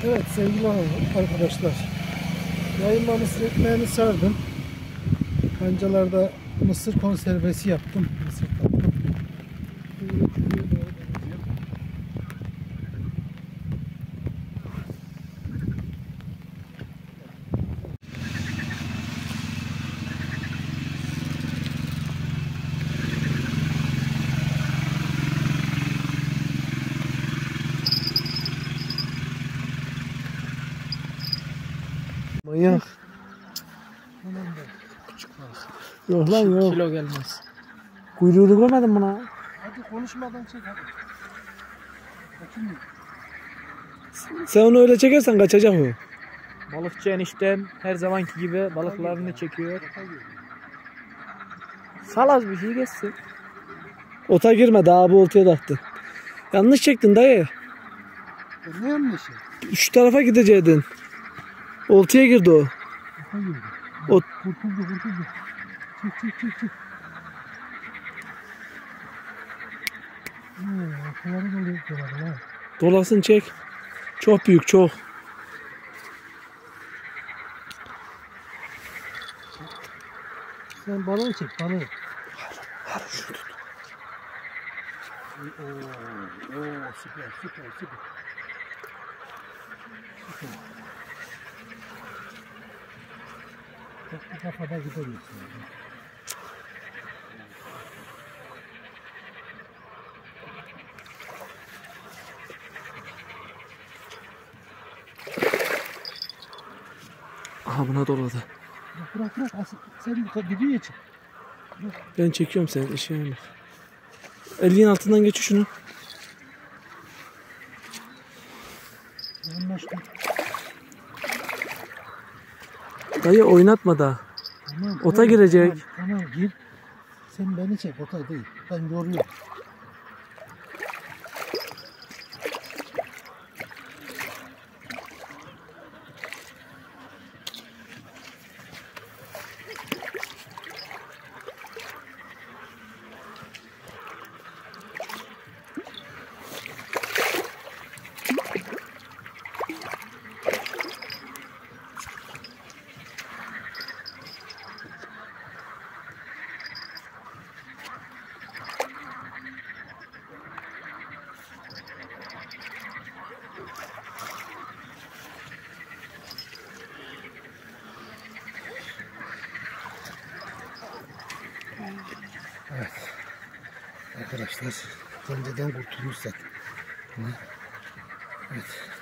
Evet sevgili arkadaşlar, yayılma mısır ekmeğini sardım. Kancalarda mısır konservesi yaptım. Mısır tattım. Manyak. Yok lan yok. Kilo gelmez. Kuyruğunu görmedin mi lan? Hadi konuşmadan çek hadi. Bakayım. Sen onu öyle çekersen kaçacak o. Balıkçı eniştem her zamanki gibi balıklarını çekiyor. Salaz bir şey geçsin. Ota girme, daha bu oltaya taktı. Yanlış çektin dayı. Ne yanlışı? Şu tarafa gideceydin. Oltaya girdi o. Ot. Kurtuldu. Çek. Arkaları doluyor ha. Dolasın çek. Çok büyük, çok. Sen balığı çek, balığı. Hadi şunu tut. Oo, süper. Bak bu kafada gidelim. Aha buna doladı. Bırak. Sen dibiye çık. Ben çekiyorum seni, işe yaramaz. Elin altından geç şunu. Anlaştık. Dayı oynatma da. Tamam, Ota girecek. Tamam gir. Sen beni çek, ota değil. Ben yoruyorum. Evet. Arkadaşlar, önceden kurtulmuş zaten. Evet.